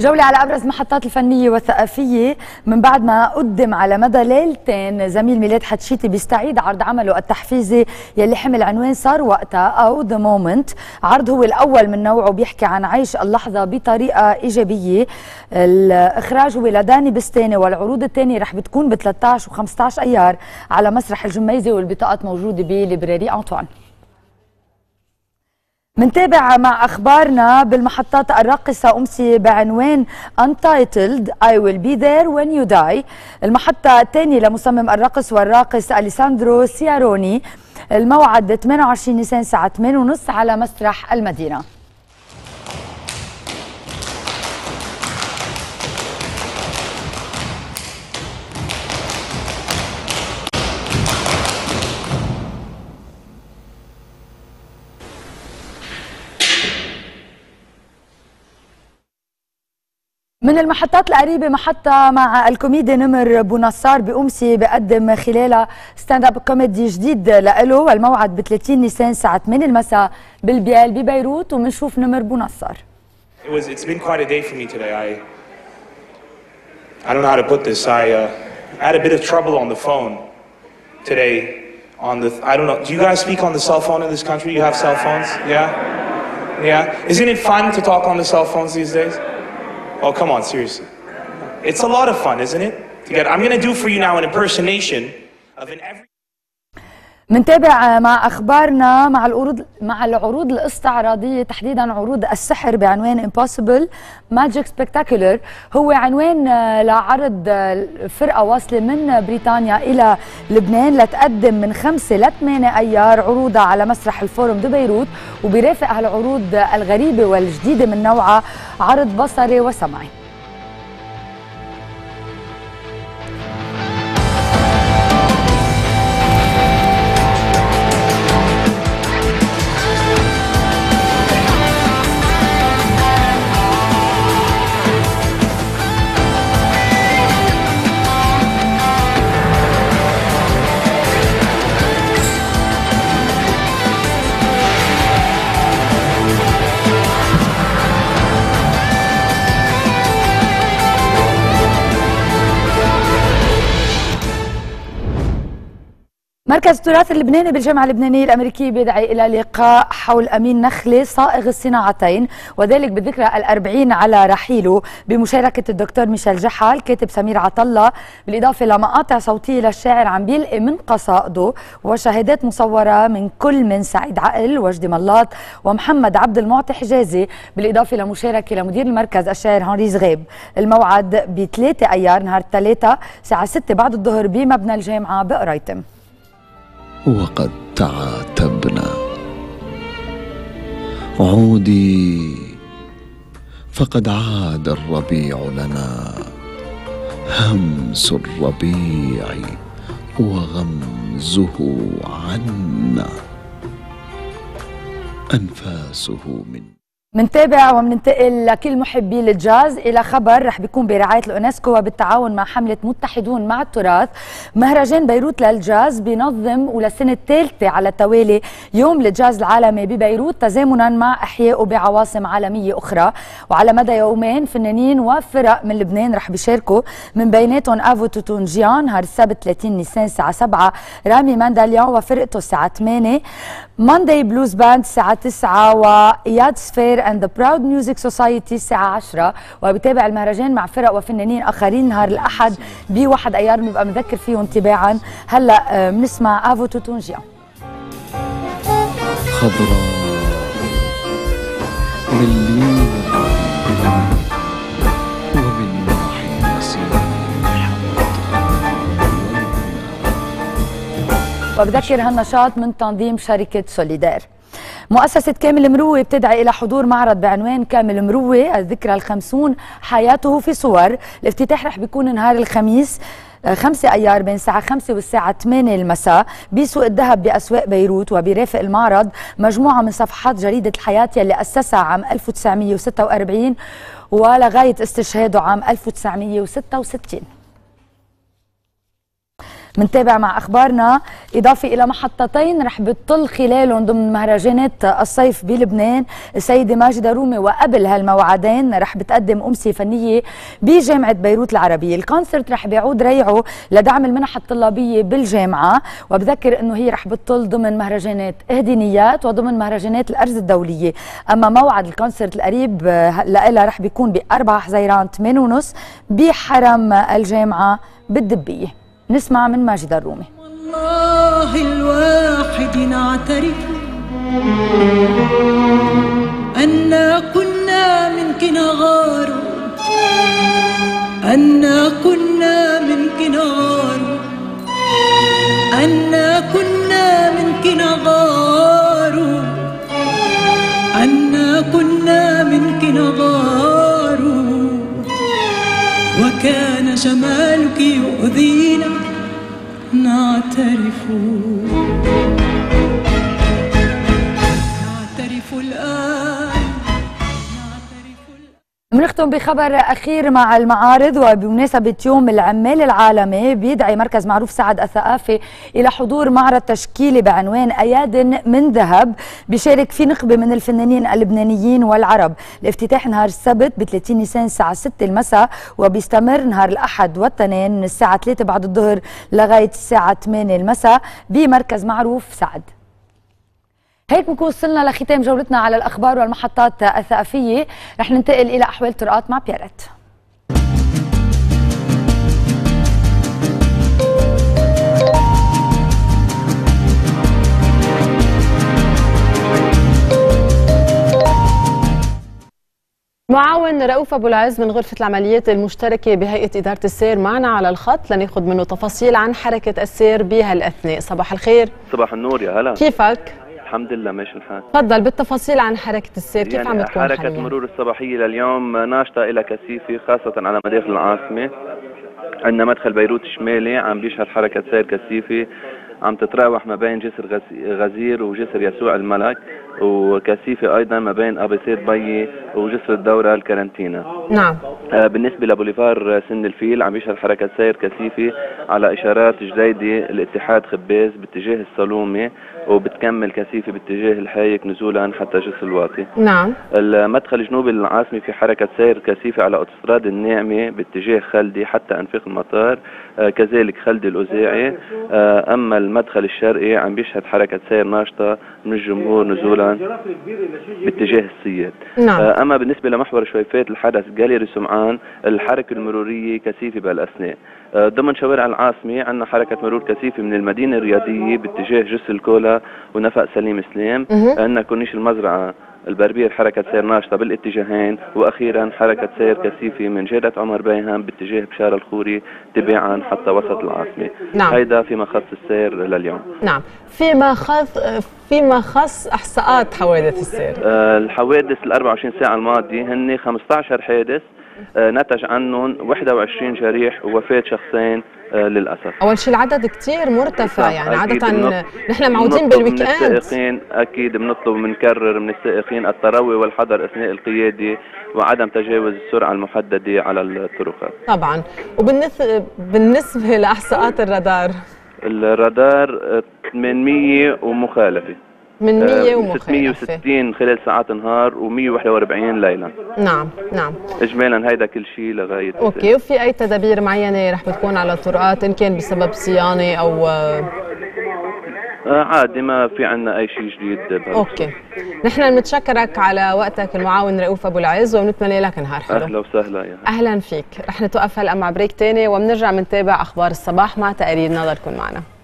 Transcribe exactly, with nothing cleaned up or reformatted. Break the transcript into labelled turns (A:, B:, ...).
A: جولة على أبرز المحطات الفنية والثقافية من بعد ما قدم على مدى ليلتين زميل ميلاد حتشيتي بيستعيد عرض عمله التحفيزي يلي حمل عنوان صار وقتها أو ذا مومنت. عرض هو الأول من نوعه بيحكي عن عيش اللحظة بطريقة إيجابية. الإخراج هو لداني بستاني والعروض الثانية رح بتكون ب ثلاثة عشر و خمسة عشر أيار على مسرح الجميزة والبطاقات موجودة بليبراري أنطوان. منتابع مع أخبارنا بالمحطات الراقصة أمسية بعنوان Untitled I will be there when you die. المحطة الثانية لمصمم الرقص والراقص أليساندرو سياروني. الموعد ثمانية وعشرين نيسان الساعة ثمانية وثلاثين على مسرح المدينة. من المحطات القريبة محطة مع الكوميدي نمر بونصار بأمسية بقدم خلالها ستاند اب كوميدي جديد لإله والموعد ب ثلاثين نيسان الساعة ثمانية المساء بالبيال ببيروت وبنشوف نمر بونصار.
B: It was it's been quite a day for me today. I I don't know how to put this. I uh, had a bit of trouble on the phone today on the I don't know. Do you guys speak on the cell phone in this country? You have cell phones? Yeah? Yeah. Isn't it fun to talk on the cell phones these days? Oh, come on, seriously. It's a lot of fun, isn't it? To get, I'm going to do for you now an impersonation of an every...
A: منتابع مع أخبارنا مع العروض مع العروض الاستعراضية تحديدا عروض السحر بعنوان Impossible Magic Spectacular. هو عنوان لعرض فرقة واصلة من بريطانيا إلى لبنان لتقدم من خمسة لثمانية أيار عروضها على مسرح الفورم دو بيروت، وبيرافق هالعروض الغريبة والجديدة من نوعها عرض بصري وسمعي. مركز التراث اللبناني بالجامعة اللبنانية الأمريكية بيدعي إلى لقاء حول أمين نخلة صائغ الصناعتين، وذلك بالذكرى الأربعين على رحيله بمشاركة الدكتور ميشيل جحال، كاتب سمير عطلة، بالإضافة لمقاطع صوتية للشاعر عم بيلقي من قصائده وشهادات مصورة من كل من سعيد عقل وجدي ملاط ومحمد عبد المعطي حجازي، بالإضافة لمشاركة لمدير المركز الشاعر هنري زغيب. الموعد بثلاثة أيار نهار الثلاثاء الساعة ستة بعد الظهر بمبنى الجامعة بقريتم.
C: وقد تعاتبنا عودي فقد عاد الربيع لنا، همس الربيع وغمزه عنا، أنفاسه من
A: منتابع ومننتقل لكل محبي الجاز إلى خبر رح بيكون برعاية الأونسكو وبالتعاون مع حملة متحدون مع التراث. مهرجان بيروت للجاز بينظم وللسنة الثالثة على التوالي يوم الجاز العالمي ببيروت تزامنا مع إحيائه بعواصم عالمية أخرى، وعلى مدى يومين فنانين وفرق من لبنان رح بيشاركوا من بيناتهم أفو توتونجيان نهار السبت ثلاثين نيسان الساعة سبعة، رامي مانداليان وفرقته الساعة ثمانية، ماندي بلوز باند الساعة تسعة، وإياد سفير and the Proud Music Society الساعة عشرة. وبتابع المهرجان مع فرق وفنانين آخرين نهار الأحد بواحد أيار بنبقى بنذكر فيهم تباعا. هلا بنسمع أفو توتونجيان.
C: خضراء من ومن نوح نسيم.
A: وبذكر هالنشاط من تنظيم شركة سوليدار. مؤسسة كامل مروة بتدعي إلى حضور معرض بعنوان كامل مروة الذكرى الخمسون حياته في صور. الافتتاح رح بيكون نهار الخميس خمسة أيار بين الساعة خمسة والساعة ثمانية المساء بسوق الذهب بأسواق بيروت. وبيرافق المعرض مجموعة من صفحات جريدة الحياة يلي أسسها عام ألف وتسعمية وستة وأربعين ولغاية استشهاده عام ألف وتسعمية وستة وستين. منتابع مع أخبارنا. إضافة إلى محطتين رح بتطل خلالهم ضمن مهرجانات الصيف بلبنان السيدة ماجدة رومي، وقبل هالموعدين رح بتقدم أمسية فنية بجامعة بيروت العربية. الكونسرت رح بيعود ريعه لدعم المنح الطلابية بالجامعة، وبذكر أنه هي رح بتطل ضمن مهرجانات إهدينيات وضمن مهرجانات الأرز الدولية. أما موعد الكونسرت القريب لها رح بيكون بأربعة حزيران ثمانية ونص بحرم الجامعة بالدبية. نسمع من ماجدة الرومي.
D: والله الواحد نعترف أنا كنا منك نغار، أنا كنا منك نغار، أنا كنا منك نغار، أنا كنا منك نغار، وكان جمالك يؤذينا نعترف نعترف الآن نعترف الآن.
A: بنختم بخبر أخير مع المعارض، وبمناسبة يوم العمال العالمي بيدعي مركز معروف سعد الثقافي إلى حضور معرض تشكيلي بعنوان أياد من ذهب بيشارك فيه نخبة من الفنانين اللبنانيين والعرب. الافتتاح نهار السبت ب ثلاثين نيسان الساعة ستة المساء، وبيستمر نهار الأحد والاثنين من الساعة ثلاثة بعد الظهر لغاية الساعة ثمانية المساء بمركز معروف سعد. هيك بنكون وصلنا لختام جولتنا على الأخبار والمحطات الثقافية. رح ننتقل إلى أحوال طرقات مع بيارت.
E: معاون رؤوف أبو العز من غرفة العمليات المشتركة بهيئة إدارة السير معنا على الخط لناخذ منه تفاصيل عن حركة السير بهالأثناء. صباح الخير.
F: صباح النور، يا هلا.
E: كيفك؟
F: الحمد لله ماشي الحال.
E: تفضل بالتفاصيل عن حركة السير، كيف
F: يعني
E: عم تكون
F: حركة
E: حاليا؟
F: المرور الصباحية لليوم ناشطة إلى كثيفة خاصة على مداخل العاصمة. عندنا مدخل بيروت الشمالي عم بيشهد حركة سير كثيفة عم تتراوح ما بين جسر غزير وجسر يسوع الملك، وكثيفة أيضا ما بين أبي سيد بيي وجسر الدورة الكارنتينا.
E: نعم.
F: آه بالنسبة لبوليفار سن الفيل عم بيشهد حركة سير كثيفة على إشارات جديدة الاتحاد خباز باتجاه الصالومة، وبتكمل كثيفة باتجاه الحايك نزولا حتى جسر الواطي.
E: نعم.
F: المدخل الجنوبي العاصمي في حركة سير كثيفة على أوتوستراد الناعمة باتجاه خلدي حتى أنفاق المطار، آه كذلك خلدي الأوزاعي. آه أما المدخل الشرقي عم بيشهد حركة سير ناشطة من الجمهور نزولا باتجاه السياد.
E: نعم.
F: آه أما بالنسبة لمحور شويفات الحدث جاليري سمعان الحركة المرورية كثيفة بهالأثناء. آه ضمن شوارع العاصمة عندنا حركة مرور كثيفة من المدينة الرياضية باتجاه جسر الكولا ونفق سليم سلام. عندنا كورنيش المزرعة البربير حركة سير ناشطة بالاتجاهين، واخيرا حركة سير كثيفة من جادة عمر بيهم باتجاه بشار الخوري تباعا حتى وسط العاصمة.
E: نعم.
F: هيدا فيما خص السير لليوم.
E: نعم. فيما خص فيما خص احصاءات حوادث السير.
F: آه الحوادث ال أربعة وعشرين ساعة الماضية هن خمسة عشر حادث، آه نتج عنهم واحد وعشرين جريح ووفاة شخصين آه للاسف.
E: اول شيء العدد كثير مرتفع، يعني عاده نحن معودين
F: بالويك
E: بالويك
F: اند.
E: اند.
F: السائقين اكيد بنطلب بنكرر من السائقين التروي والحذر اثناء القياده وعدم تجاوز السرعه المحدده على الطرقات.
E: طبعا. وبالنسبه بالنسبه لاحصاءات الرادار،
F: الرادار ثمانمية ومخالفه،
E: من مية ومخالفه،
F: ستمية وستين خلال ساعات نهار ومية وواحد وأربعين ليلا.
E: نعم نعم.
F: اجمالا هيدا كل شيء لغايه.
E: اوكي. وفي اي تدابير معينه رح بتكون على الطرقات ان كان بسبب صيانه او
F: آه عادي ما في عنا اي شيء جديد بهذا.
E: اوكي. نحن بنتشكرك على وقتك المعاون رؤوف ابو العز، وبنتمنى لك نهار حلو.
F: اهلا وسهلا. يا
E: اهلا فيك. رح نتوقف هلا مع بريك ثاني وبنرجع بنتابع اخبار الصباح مع تقاريرنا. ضلكم معنا.